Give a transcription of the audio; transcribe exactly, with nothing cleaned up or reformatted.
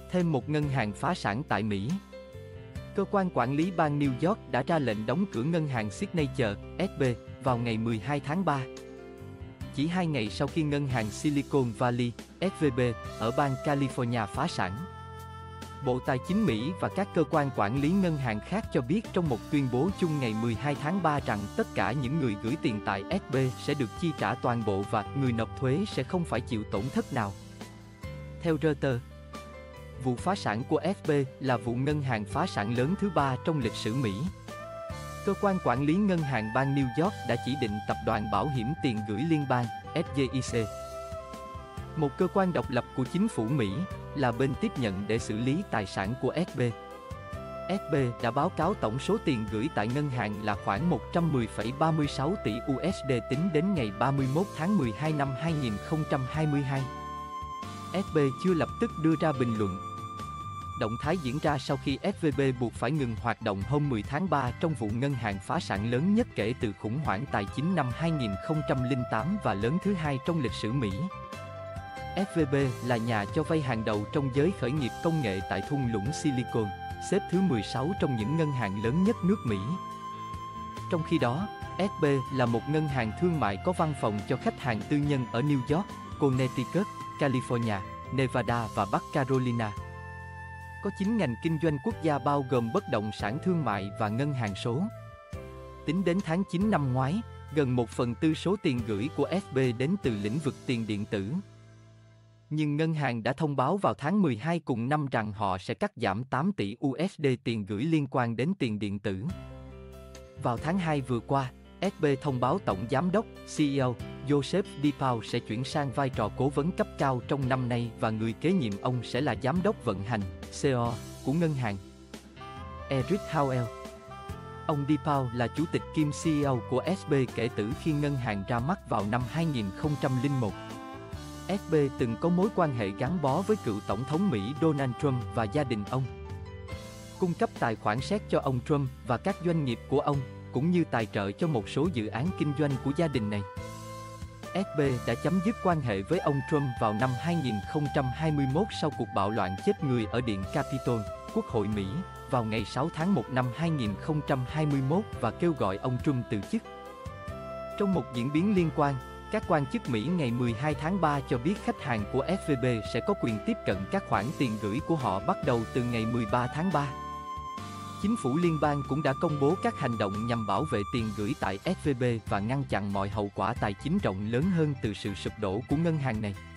Thêm một ngân hàng phá sản tại Mỹ. Cơ quan quản lý bang New York đã ra lệnh đóng cửa ngân hàng Signature, ét bê, vào ngày mười hai tháng ba. Chỉ hai ngày sau khi ngân hàng Silicon Valley, ét vê bê, ở bang California phá sản. Bộ Tài chính Mỹ và các cơ quan quản lý ngân hàng khác cho biết trong một tuyên bố chung ngày mười hai tháng ba rằng tất cả những người gửi tiền tại ét bê sẽ được chi trả toàn bộ và người nộp thuế sẽ không phải chịu tổn thất nào. Theo Reuters, vụ phá sản của ét bê là vụ ngân hàng phá sản lớn thứ ba trong lịch sử Mỹ. Cơ quan quản lý ngân hàng bang New York đã chỉ định tập đoàn bảo hiểm tiền gửi liên bang, ét gi i xê, một cơ quan độc lập của chính phủ Mỹ, là bên tiếp nhận để xử lý tài sản của ét bê. ét bê đã báo cáo tổng số tiền gửi tại ngân hàng là khoảng một trăm mười phẩy ba mươi sáu tỷ u ét đê tính đến ngày ba mươi mốt tháng mười hai năm hai nghìn không trăm hai mươi hai. ét bê chưa lập tức đưa ra bình luận. Động thái diễn ra sau khi ét vê bê buộc phải ngừng hoạt động hôm mười tháng ba trong vụ ngân hàng phá sản lớn nhất kể từ khủng hoảng tài chính năm hai nghìn không trăm lẻ tám và lớn thứ hai trong lịch sử Mỹ. ét vê bê là nhà cho vay hàng đầu trong giới khởi nghiệp công nghệ tại thung lũng Silicon, xếp thứ mười sáu trong những ngân hàng lớn nhất nước Mỹ. Trong khi đó, ét bê là một ngân hàng thương mại có văn phòng cho khách hàng tư nhân ở New York, Connecticut, California, Nevada và Bắc Carolina. Có chín ngành kinh doanh quốc gia bao gồm bất động sản thương mại và ngân hàng số. Tính đến tháng chín năm ngoái, gần một phần tư số tiền gửi của ét bê đến từ lĩnh vực tiền điện tử. Nhưng ngân hàng đã thông báo vào tháng mười hai cùng năm rằng họ sẽ cắt giảm tám tỷ u ét đê tiền gửi liên quan đến tiền điện tử. Vào tháng hai vừa qua, ét bê thông báo tổng giám đốc, xê e ô, Joseph DePaul sẽ chuyển sang vai trò cố vấn cấp cao trong năm nay và người kế nhiệm ông sẽ là giám đốc vận hành, xê e ô, của ngân hàng, Eric Howell. Ông DePaul là chủ tịch kiêm xê e ô của ét bê kể từ khi ngân hàng ra mắt vào năm hai nghìn không trăm lẻ một. ét bê từng có mối quan hệ gắn bó với cựu Tổng thống Mỹ Donald Trump và gia đình ông. Cung cấp tài khoản séc cho ông Trump và các doanh nghiệp của ông, cũng như tài trợ cho một số dự án kinh doanh của gia đình này. ét bê đã chấm dứt quan hệ với ông Trump vào năm hai nghìn không trăm hai mươi mốt sau cuộc bạo loạn chết người ở Điện Capitol, Quốc hội Mỹ, vào ngày sáu tháng một năm hai nghìn không trăm hai mươi mốt và kêu gọi ông Trump từ chức. Trong một diễn biến liên quan, các quan chức Mỹ ngày mười hai tháng ba cho biết khách hàng của ét vê bê sẽ có quyền tiếp cận các khoản tiền gửi của họ bắt đầu từ ngày mười ba tháng ba. Chính phủ liên bang cũng đã công bố các hành động nhằm bảo vệ tiền gửi tại ét vê bê và ngăn chặn mọi hậu quả tài chính rộng lớn hơn từ sự sụp đổ của ngân hàng này.